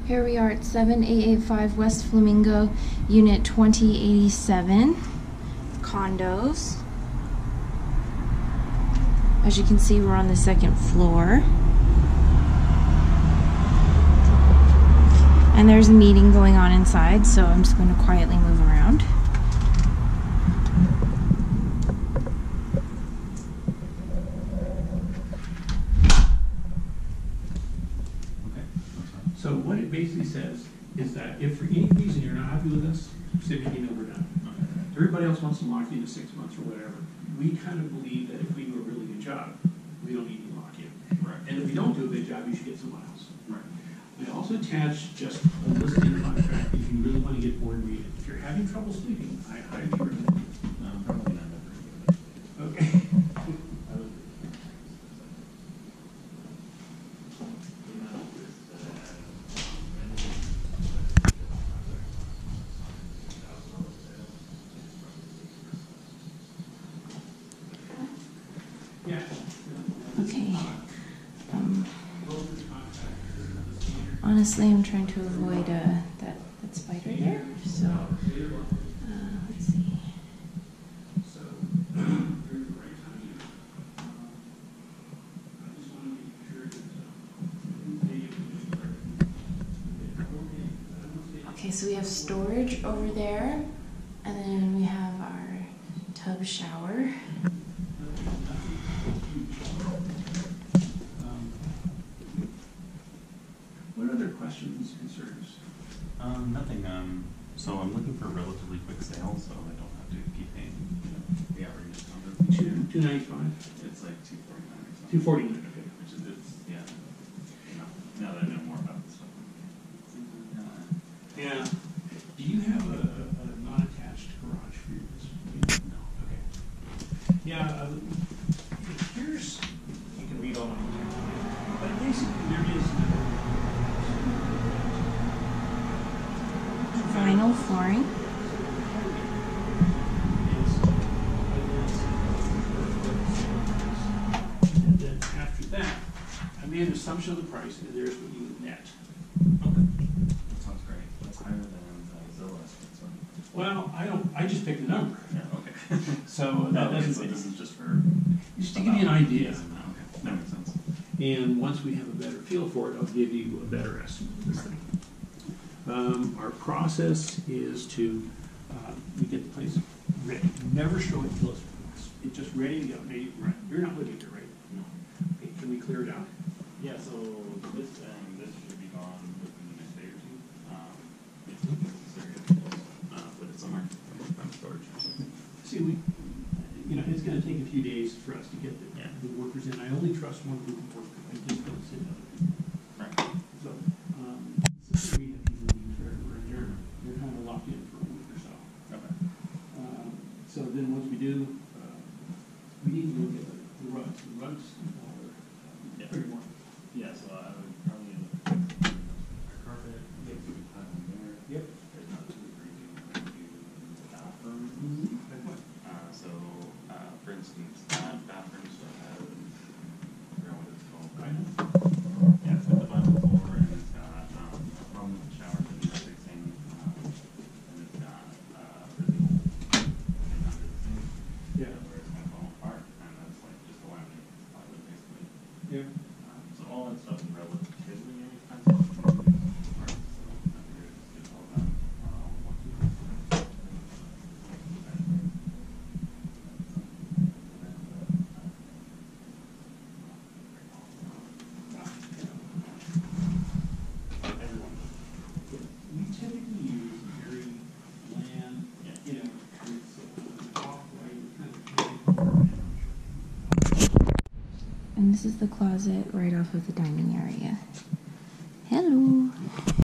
Here we are at 7885 West Flamingo, Unit 2087, condos. As you can see, we're on the second floor. And there's a meeting going on inside, so I'm just going to quietly move around. So what it basically says is that if for any reason you're not happy with us, simply email we're done. Everybody else wants to lock you into 6 months or whatever. We kind of believe that if we do a really good job, we don't need to lock you. Right. And if we don't do a good job, you should get someone else. Right. We also attach just a listing contract if you really want to get bored and read it. If you're having trouble sleeping, I highly recommend it. Probably not ever. Okay. Yeah. Okay. Honestly, I'm trying to avoid that spider there. So, let's see. Okay, so we have storage over there, and then we have our tub shower. What other questions, concerns? Nothing. So I'm looking for a relatively quick sale, so I don't have to keep paying, the outrageous number. $295. It's like $249 or something. $249. Okay. Which is, yeah. Now that I know more about this stuff. Yeah. Do you have a non-attached garage for your No. Okay. Yeah. Here's, you can read all of it. But basically, there is Vinyl flooring. And then after that, I made an assumption of the price, and there's what you would net. Okay. That sounds great. That's higher than Zillow. So. Well, I just picked a number. Yeah, okay. So that doesn't. So this is just for. Just to give you an idea. Okay, that makes sense. And once we have a better feel for it, I'll give you a better estimate of this thing. Our process is to, we get the place ready. Never show it until it's just ready to go. Ready to run. You're not living here, right? No. Okay, can we clear it out? Yeah, so this should be gone within the next day or two. It's necessary to put it somewhere from storage or something. See, it's going to take a few days for us to get Yeah. the workers in. I only trust one group of workers. I just don't send other people. Right. So, since we have people leave forever, and they're kind of locked in for a week or so. Okay. So then once we do, we need to look at the rugs. The rugs are pretty warm. Yeah, so I would probably look at our carpet, get some tile in there. Yep. There's not too crazy when we do the bathroom. So, for instance, bathroom still has, I forgot what it's called. Vinyl? Yeah, it's got the vinyl floor, and it's got room shower that needs fixing, and it's got really old thing under the sink. Yeah. Where it's kind of falling apart, and that's like just a laminate plywood basically. Yeah. So all that stuff is relatively inexpensive. So I figured it's all done once. We typically use very bland, it's off-white, And this is the closet right off of the dining area. Hello.